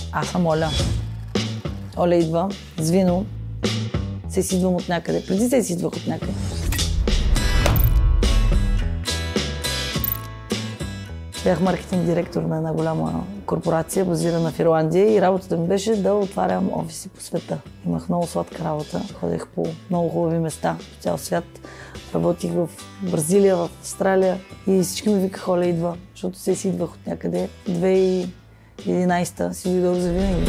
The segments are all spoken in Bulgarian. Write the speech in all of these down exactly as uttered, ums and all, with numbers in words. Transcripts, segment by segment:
Аз съм Оля. Оля идва с вино. Се си идвам от някъде. Преди се си идвах от някъде. Бях маркетинг директор на една голяма корпорация, базирана в Ирландия, и работата ми беше да отварям офиси по света. Имах много сладка работа, ходех по много хубави места по цял свят. Работих в Бразилия, в Австралия и всички ми викаха: Оля идва, защото се си идвах от някъде. две хиляди и единадесета си дойдох за винаги.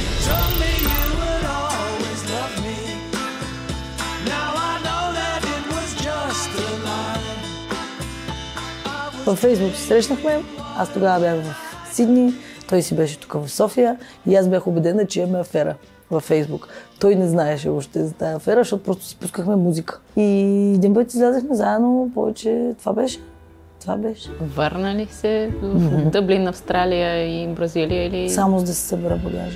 Във Фейсбук се срещнахме, аз тогава бях в Сидни, той си беше тук в София и аз бях убедена, че имаме афера във Фейсбук. Той не знаеше още за тази афера, защото просто си пускахме музика. И един път излязахме заедно, повече това беше. Това беше. Върна ли се в mm-hmm. Дъблин, Австралия и Бразилия или... Само за да се събера багажа.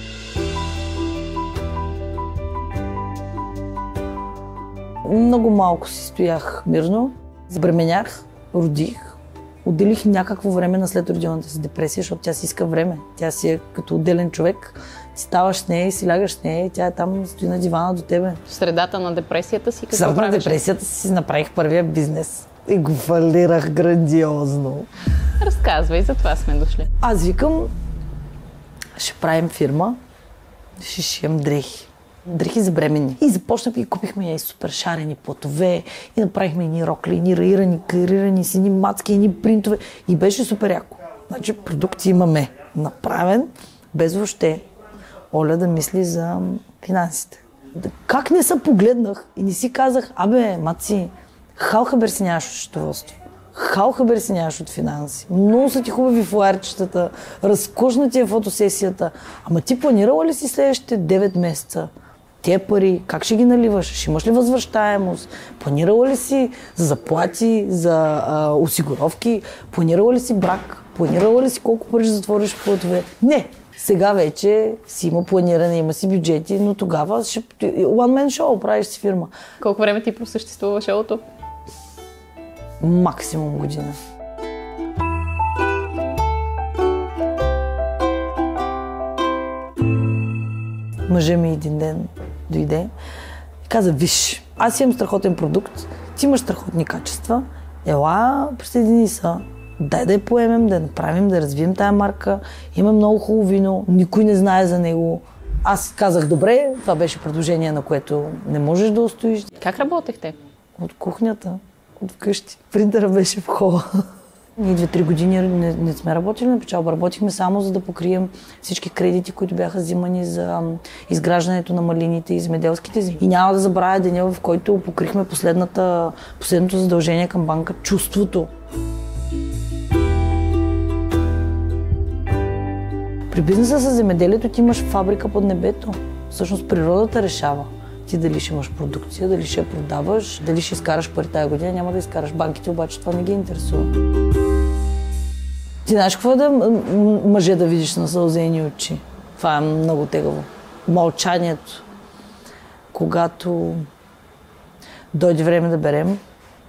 Много малко си стоях мирно, забременях, родих. Отделих някакво време на следродилната си депресия, защото тя си иска време. Тя си е като отделен човек. Ти ставаш с нея и си лягаш с нея и тя е там, стои на дивана до тебе. В средата на депресията си какво правиш? В правиш? на депресията си направих първия бизнес и го фалирах грандиозно. Разказвай, за това сме дошли. Аз викам, ще правим фирма, ще шием дрехи. Дрехи за бременни. И започнахме и купихме и супер шарени платове, и направихме едни рокли, едни раирани, карирани с едни мацки, едни принтове. И беше супер яко. Значи продукти имаме направен, без въобще Оля да мисли за финансите. Как не се погледнах и не си казах: абе, маци, хал хабер си нямаш от счетоводство. Хал хабер си нямаш от финанси. Много са ти хубави флаерчетата, разкошна ти е фотосесията. Ама ти планирала ли си следващите девет месеца? Те пари, как ще ги наливаш? Ще имаш ли възвръщаемост? Планирала ли си за заплати, за а, осигуровки? Планирала ли си брак? Планирала ли си колко пари ще затвориш в платове? Не! Сега вече си има планиране, има си бюджети, но тогава ще... One man show, правиш си фирма. Колко време ти просъществува шоуто? Максимум година. Мъжа ми един ден дойде и каза: виж, аз имам страхотен продукт, ти имаш страхотни качества, ела, присъедини се, дай да я поемем, да я направим, да развием тая марка, има много хубаво вино, никой не знае за него. Аз казах: добре, това беше предложение, на което не можеш да устоиш. Как работехте? От кухнята, от вкъщи. Принтера беше в хола. Ние две-три години не, не сме работили на печалба. Работихме само за да покрием всички кредити, които бяха взимани за изграждането на малините и земеделските земи. И няма да забравя деня, в който покрихме последната, последното задължение към банка — чувството. При бизнеса с земеделието ти имаш фабрика под небето. Всъщност природата решава ти дали ще имаш продукция, дали ще я продаваш, дали ще изкараш пари тая година, няма да изкараш. Банките обаче това не ги интересува. Ти знаеш какво е да мъже да видиш на сълзени очи? Това е много тегаво. Мълчанието. Когато дойде време да берем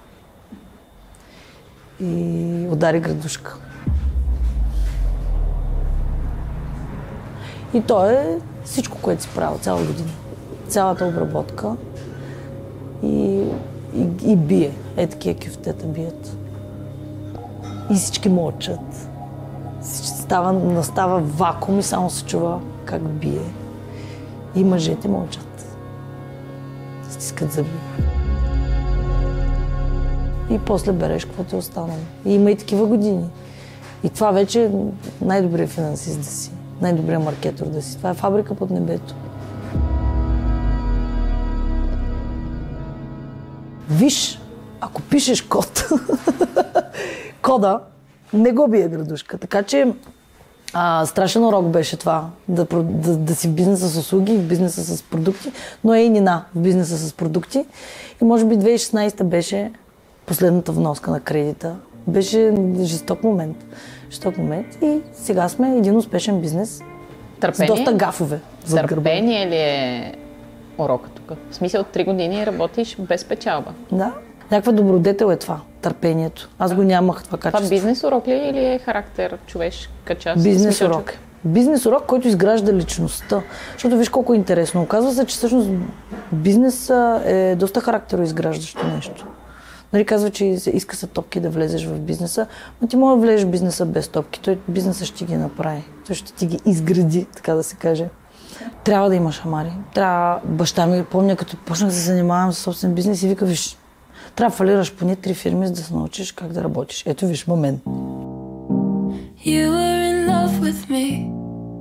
и удари градушка. И то е всичко, което си правил цяла година. Цялата обработка и, и, и бие. Е, такива кюфтета бият. И всички мълчат. Става, настава вакуум и само се чува как бие. И мъжете мълчат. Стискат зъби. И после береш каквото е останало. И има и такива години. И това вече е най-добрият финансист да си. Най-добрият маркетор да си. Това е фабрика под небето. Виж, ако пишеш код, кода не го бие градушка. Така че а, страшен урок беше това, да, да, да си в бизнеса с услуги, в бизнеса с продукти, но е и нина в бизнеса с продукти. И може би две хиляди и шестнадесета беше последната вноска на кредита. Беше жесток момент. Жесток момент и сега сме един успешен бизнес. Търпение? С доста гафове. Търпение ли е урока тук? В смисъл, три години работиш без печалба. Да. Някаква добродетел е това, търпението. Аз го нямах това качество. Това бизнес урок ли или е характер, човешка част? Бизнес урок. Бизнес урок, който изгражда личността. Защото виж колко е интересно. Оказва се, че всъщност бизнесът е доста характероизграждащо нещо. Нали, казва, че иска са топки да влезеш в бизнеса, но ти може да влезеш в бизнеса без топки. Той бизнесът ще ги направи. Той ще ти ги изгради, така да се каже. Трябва да имаш амари. Трябва, баща ми, помня, като почнах да се занимавам с собствен бизнес и вика, виж, трябва да фалираш поне три фирми, за да се научиш как да работиш. Ето виж, момент. You were in love with me.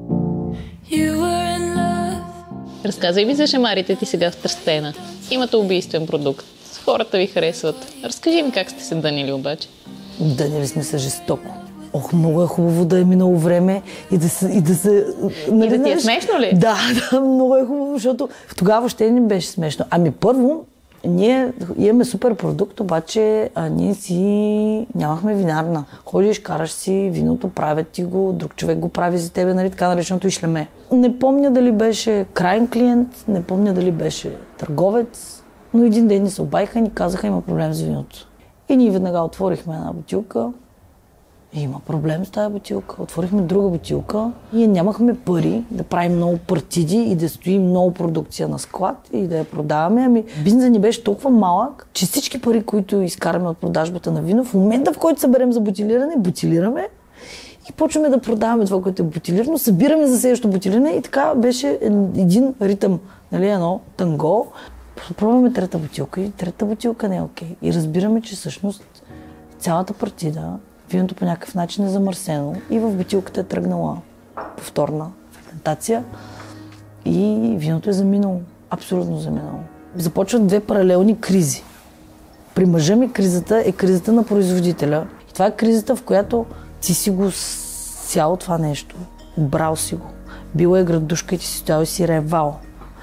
You were in love. Разказай ми за шамарите ти сега в Тръстена. Имате убийствен продукт. Хората ви харесват. Разкажи ми как сте се дънили обаче. Дънили сме се жестоко. Ох, много е хубаво да е минало време и да се... И да, се, нали, и да ти е смешно ли? Да, да, много е хубаво, защото тогава въобще не беше смешно. Ами първо, ние имаме супер продукт, обаче а, ние си нямахме винарна. Ходиш, караш си виното, правят ти го, друг човек го прави за тебе, нали, така нареченото ишлеме. Не помня дали беше краен клиент, не помня дали беше търговец, но един ден ни се обаиха и ни казаха, има проблем с виното. И ние веднага отворихме една бутилка. И има проблем с тази бутилка. Отворихме друга бутилка. Ние нямахме пари да правим много партиди и да стоим много продукция на склад и да я продаваме. Ами бизнесът ни беше толкова малък, че всички пари, които изкараме от продажбата на вино, в момента, в който съберем за бутилиране, бутилираме и почваме да продаваме това, което е бутилирано, събираме за следващото бутилиране и така беше един ритъм, нали, едно танго. Пробваме трета бутилка и трета бутилка не е окей. И разбираме, че всъщност цялата партида виното по някакъв начин е замърсено и в бутилката е тръгнала повторна ферментация и виното е заминало. Абсолютно заминало. Започват две паралелни кризи. При мъжа ми кризата е кризата на производителя. И това е кризата, в която ти си го сял това нещо. Брал си го. Била е градушка и ти си стоял и си ревал.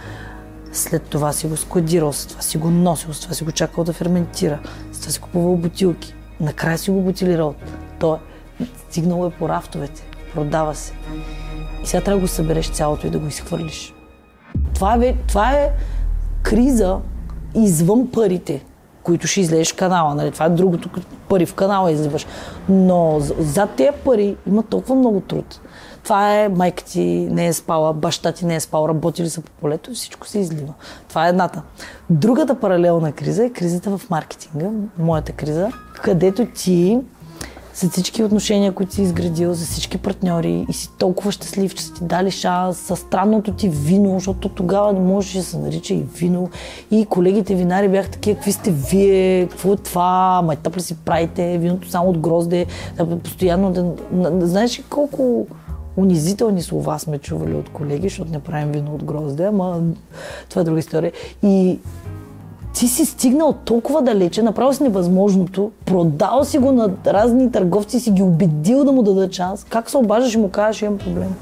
След това си го складирал, с това си го носил, с това си го чакал да ферментира, с това си купувал бутилки. Накрая си го бутилирал. Той е стигнало е по рафтовете. Продава се. И сега трябва да го събереш цялото и да го изхвърлиш. Това е, това е криза извън парите, които ще излезеш в канала. Нали? Това е другото, пари в канала изливаш. Но зад тези пари има толкова много труд. Това е майка ти не е спала, баща ти не е спал, работили са по полето и всичко се излива. Това е едната. Другата паралелна криза е кризата в маркетинга, моята криза, където ти за всички отношения, които си изградил, за всички партньори и си толкова щастлив, че са ти дали шанс със странното ти вино, защото тогава не можеше да се нарича и вино. И колегите винари бяха такива, какви сте вие, какво е това, майтап ли си правите, виното само от грозде, да постоянно да... Знаеш ли колко унизителни слова сме чували от колеги, защото не правим вино от грозде, ама това е друга история. И ти си стигнал толкова далече, направил си невъзможното, продал си го на разни търговци, си ги убедил да му дадат шанс. Как се обаждаш и му кажеш, имам проблем?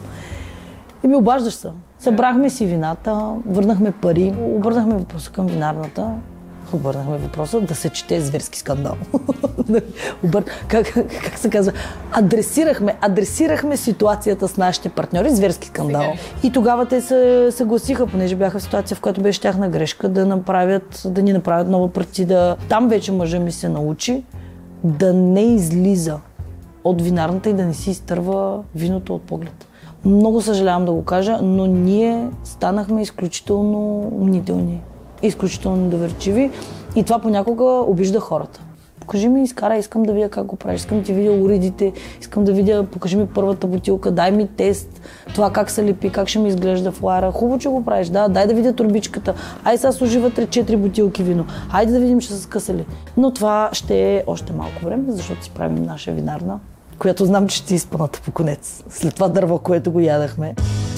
И ми обаждаш се. Събрахме си вината, върнахме пари, обърнахме въпроса към винарната. Обърнахме въпроса да се чете зверски скандал. Обър... как, как се казва? Адресирахме, адресирахме ситуацията с нашите партньори, зверски скандал. Сега. И тогава те се съгласиха, понеже бяха в ситуация, в която беше тяхна грешка, да, направят, да ни направят нова партида. Там вече мъжа ми се научи да не излиза от винарната и да не си изтърва виното от поглед. Много съжалявам да го кажа, но ние станахме изключително мнителни. Изключително доверчиви и това понякога обижда хората. Покажи ми, изкара, искам да видя как го правиш, искам да ти видя уредите, искам да видя, покажи ми първата бутилка, дай ми тест, това как се лепи, как ще ми изглежда флара. Хубаво, че го правиш, да, дай да видя турбичката, ай сега служи вътре четири бутилки вино, хайде да видим, че са скъсали. Но това ще е още малко време, защото си правим наша винарна, която знам, че ще е изпъната по конец, след това дърво, което го ядахме.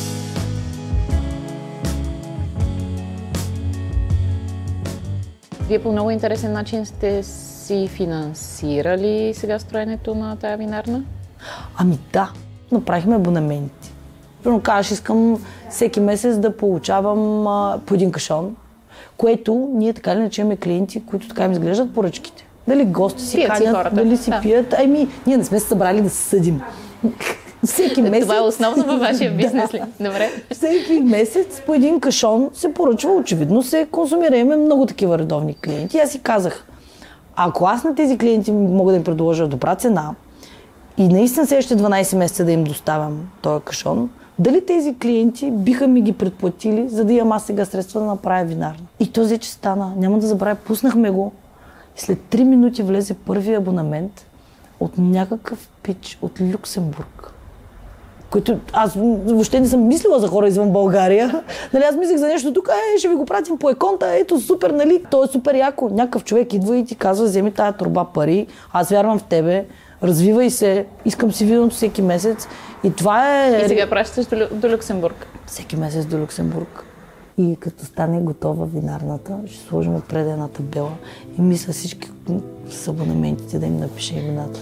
Вие по много интересен начин сте си финансирали сега строенето на тая винарна? Ами да, направихме абонаменти. Примерно кажеш, искам всеки месец да получавам а, по един кашон, което ние така или иначе имаме клиенти, които така им изглеждат поръчките. Дали гости си пият канят, си дали си да. пият. Ами, ние не сме се събрали да се съдим. Всеки месец... Това е основно във вашия бизнес ли? Добре. Всеки месец по един кашон се поръчва, очевидно се консумира. Имаме много такива редовни клиенти. Аз си казах, ако аз на тези клиенти мога да им предложа добра цена и наистина следващите дванайсет месеца да им доставям този кашон, дали тези клиенти биха ми ги предплатили, за да имам аз сега средства да направя винарна. И то вече стана. Няма да забравя, пуснахме го. След три минути влезе първи абонамент от някакъв пич от Люксембург. Който аз въобще не съм мислила за хора извън България. Нали, аз мислех за нещо тук, е, ще ви го пратим по еконта, ето супер, нали? То е супер яко. Някакъв човек идва и ти казва, вземи тая торба пари, аз вярвам в тебе, развивай се, искам си видеото всеки месец. И това е... И сега пращаш до, Лю... до Люксембург. Всеки месец до Люксембург. И като стане готова винарната, ще сложим отпред една табела и мисля всички с абонаментите да им напише имената.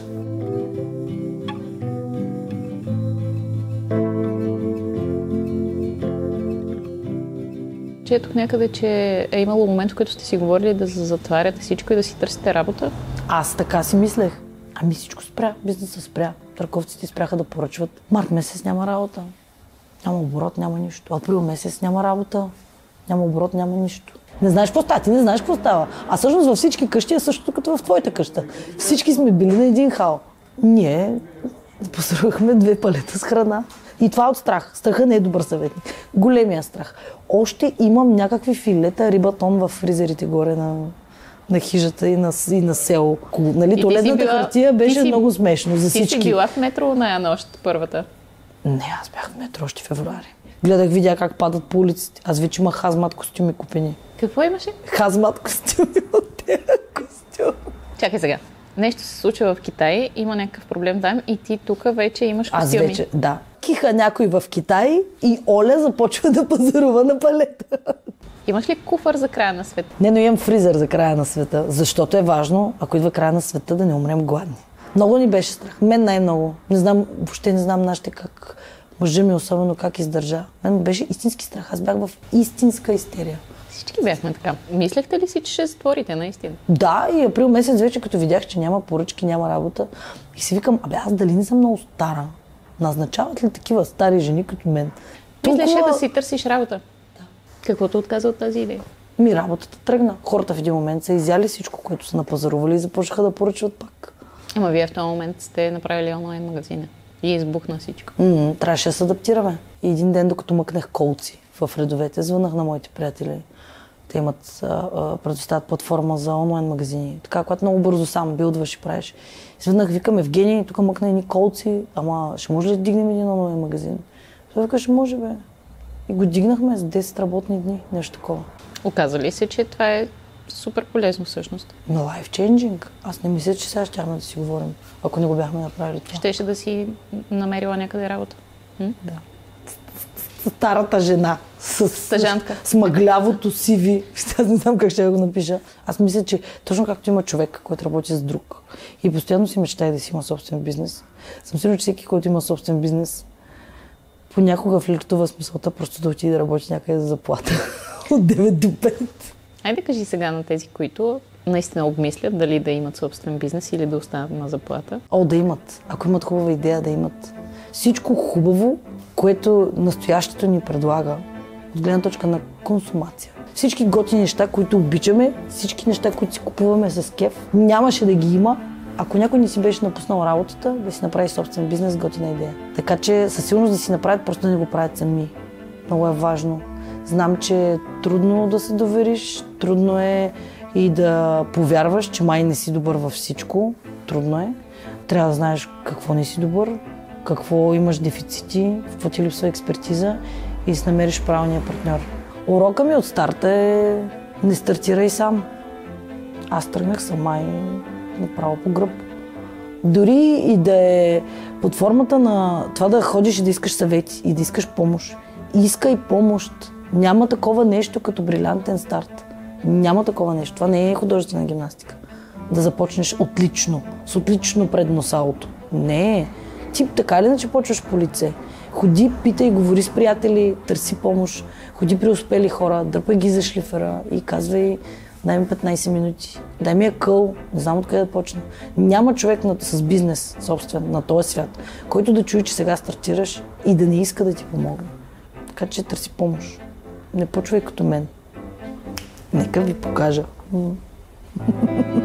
Четох някъде, че е имало момент, в който сте си говорили да затваряте всичко и да си търсите работа. Аз така си мислех. Ами всичко спря, бизнесът спря. Търговците спряха да поръчват. Март месец няма работа. Няма оборот, няма нищо. Април месец няма работа. Няма оборот, няма нищо. Не знаеш какво става, ти не знаеш какво става. А всъщност във всички къщи е същото като в твоята къща. Всички сме били на един хал. Ние посрухме две палета с храна. И това от страх. Страха не е добър съветник. Големия страх. Още имам някакви филета рибатон в фризерите горе на, на хижата и на, и на село. Нали, туалетната била... хартия беше си... много смешно за всички. Ти си била в метро на нощ първата? Не, аз бях в метро още в февруари. Гледах, видя как падат по улиците. Аз вече имах хазмат костюми купени. Какво имаше? Хазмат костюми от тези костюми. Чакай сега. Нещо се случва в Китай, има някакъв проблем там и ти тук вече имаш костюми. Аз вече, да. Киха някой в Китай и Оля започва да пазарува на палета. Имаш ли куфар за края на света? Не, но имам фризер за края на света, защото е важно, ако идва края на света, да не умрем гладни. Много ни беше страх. Мен най-много. Не знам, въобще не знам нашите как... Мъжа ми особено как издържа. Мен беше истински страх. Аз бях в истинска истерия. Всички бяхме така. Мислехте ли си, че ще затворите наистина? Да, и април месец вече, като видях, че няма поръчки, няма работа. И си викам, абе аз дали не съм много стара? Назначават ли такива стари жени като мен? Мислеше Толкова... да си търсиш работа? Да. Какво те отказа от тази идея? Ми работата тръгна. Хората в един момент са изяли всичко, което са напазарували и започнаха да поръчват пак. Ама вие в този момент сте направили онлайн магазина. И избухна всичко. Mm, трябваше да се адаптираме. И един ден, докато мъкнах колци в редовете, звънах на моите приятели. Те имат, а, а, предоставят платформа за онлайн магазини. Така, когато много бързо сам билдваш и правиш. Звънах, викам, Евгений, тук мъкна едни колци, ама ще може ли да дигнем един онлайн магазин? Той вика, ще може, бе. И го дигнахме за десет работни дни, нещо такова. Оказа ли се, че това е супер полезно всъщност? Но life changing. Аз не мисля, че сега щяхме да си говорим, ако не го бяхме направили това. Щеше да си намерила някъде работа? М? Да. Старата жена с, Стъжантка. с, с мъглявото си ви. Аз не знам как ще го напиша. Аз мисля, че точно както има човек, който работи с друг и постоянно си мечтае да си има собствен бизнес, съм сигурна, че всеки, който има собствен бизнес, понякога флиртува с мисълта просто да отиде да работи някъде за заплата от девет до пет. Айде кажи сега на тези, които наистина обмислят дали да имат собствен бизнес или да останат на заплата. О, да имат. Ако имат хубава идея, да имат. Всичко хубаво, което настоящето ни предлага, от гледна точка на консумация. Всички готини неща, които обичаме, всички неща, които си купуваме с кеф, нямаше да ги има, ако някой не си беше напуснал работата, да си направи собствен бизнес, готина идея. Така че със сигурност да си направят, просто да не го правят сами. Много е важно. Знам, че е трудно да се довериш, трудно е и да повярваш, че май не си добър във всичко. Трудно е. Трябва да знаеш какво не си добър, какво имаш дефицити, какво ти липсва експертиза и да си намериш правилния партньор. Урока ми от старта е не стартирай сам. Аз тръгнах сама и направо по гръб. Дори и да е под формата на това да ходиш и да искаш съвети и да искаш помощ. Искай помощ. Няма такова нещо като брилянтен старт. Няма такова нещо. Това не е художествена гимнастика. Да започнеш отлично, с отлично предно салото. Не. Ти така или иначе почваш по лице. Ходи, питай, говори с приятели, търси помощ. Ходи при успели хора, дърпай ги за шлифера и казвай, дай ми петнайсет минути, дай ми акъл, не знам откъде да почна. Няма човек на, с бизнес собствен на този свят, който да чуе, че сега стартираш и да не иска да ти помогне. Така че търси помощ. Не почвай като мен. Нека ви покажа.